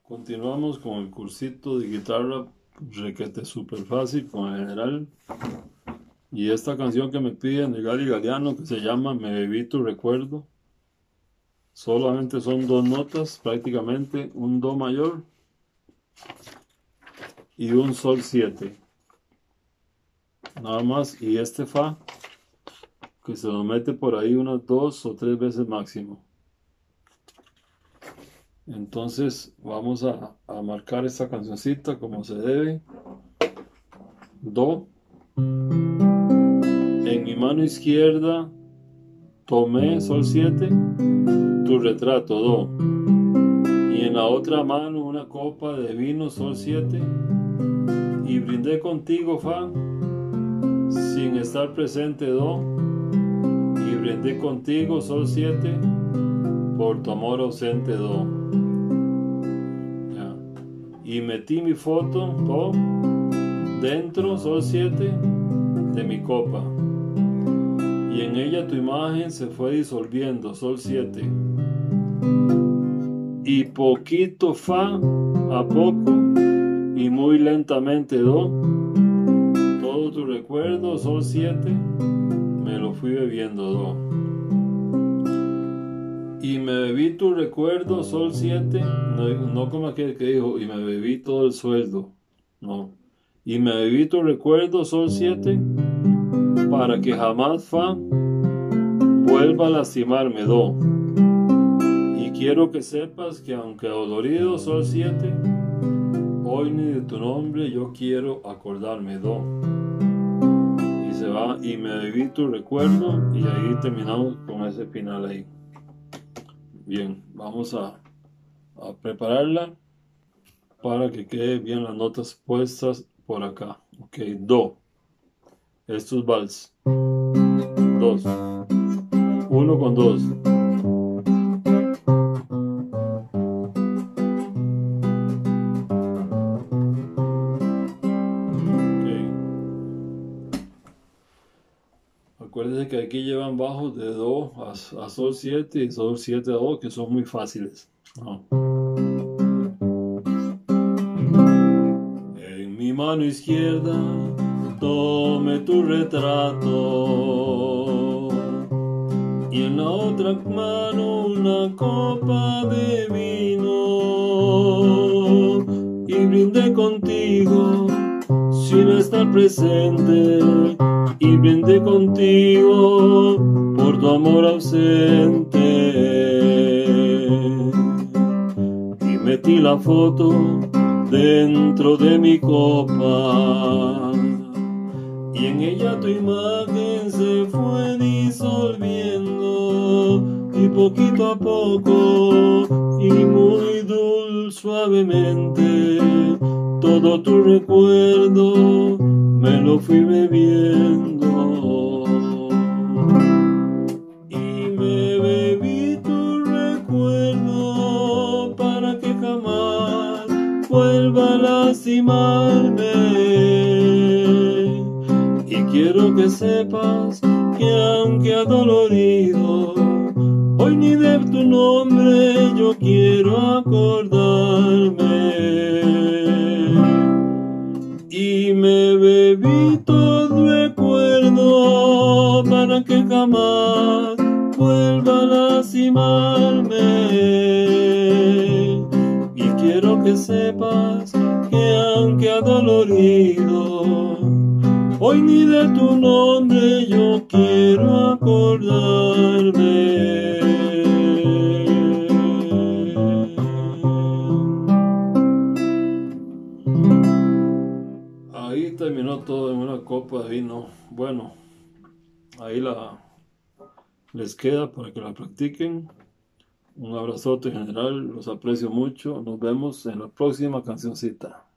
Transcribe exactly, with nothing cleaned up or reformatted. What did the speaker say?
Continuamos con el cursito de guitarra requete súper fácil con el general. Y esta canción que me piden de Gali Galeano, que se llama Me bebí tu recuerdo, solamente son dos notas, prácticamente un do mayor y un sol siete, nada más. Y este fa, que se lo mete por ahí unas dos o tres veces máximo. Entonces vamos a, a marcar esta cancioncita como se debe. Do. En mi mano izquierda tomé sol siete, tu retrato, do. Y en la otra mano una copa de vino, sol siete. Y brindé contigo, fa, sin estar presente, do. Y brindé contigo, sol siete, por tu amor ausente, do. Ya. Y metí mi foto, do, dentro, sol siete, de mi copa. Y en ella tu imagen se fue disolviendo, sol siete. Y poquito fa, a poco, y muy lentamente, do. Todo tu recuerdo, sol siete, me lo fui bebiendo, do. Y me bebí tu recuerdo, sol siete, no, no como aquel que dijo, y me bebí todo el sueldo, no. Y me bebí tu recuerdo, sol siete, para que jamás, fa, vuelva a lastimarme, do. Y quiero que sepas que aunque dolorido, sol siete, hoy ni de tu nombre yo quiero acordarme, do. Y se va, y me bebí tu recuerdo, y ahí terminamos con ese final ahí. Bien, vamos a, a prepararla para que quede bien las notas puestas por acá. Ok, do. Esto es vals. Dos. Uno con dos. Acuérdense que aquí llevan bajos de do a, a sol siete y sol siete a do, que son muy fáciles. No. En mi mano izquierda tomé tu retrato y en la otra mano una copa de vino y brindé contigo sin estar presente. Y brindé contigo por tu amor ausente. Y metí la foto dentro de mi copa. Y en ella tu imagen se fue disolviendo. Y poquito a poco y muy dulce suavemente, todo tu recuerdo me lo fui bebiendo. Y me bebí tu recuerdo para que jamás vuelva a lastimarme. Y quiero que sepas que aunque adolorido, hoy ni de tu nombre yo quiero acordarme. Y me bebí todo recuerdo para que jamás vuelva a lastimarme. Y quiero que sepas que aunque adolorido, hoy ni de tu nombre yo quiero acordarme. Ahí terminó todo en una copa de vino. Bueno, ahí la les queda para que la practiquen. Un abrazote general, los aprecio mucho. Nos vemos en la próxima cancioncita.